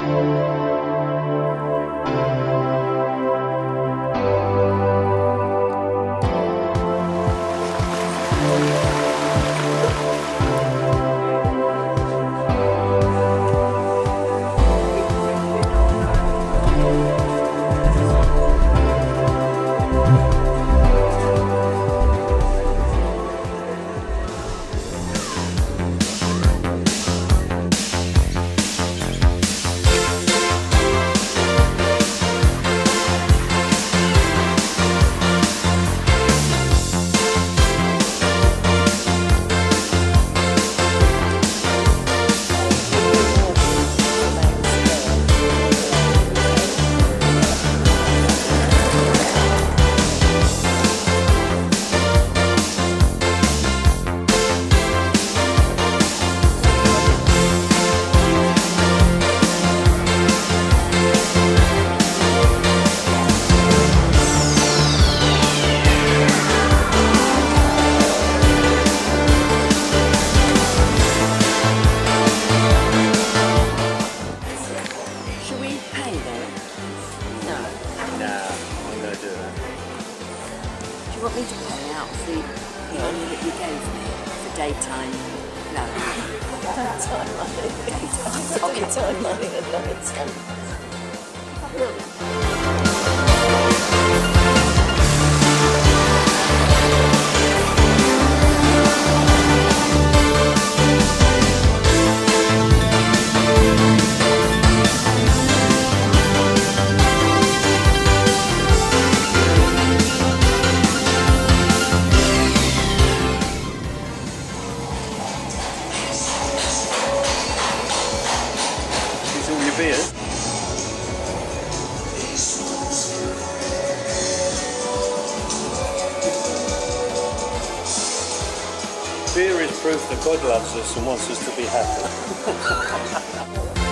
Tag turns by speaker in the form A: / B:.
A: Do you want me to pay out the bill that you gave me for daytime? No.
B: Daytime money. Daytime money at night time.
C: Beer. Beer is proof that God loves us and wants us to be happy.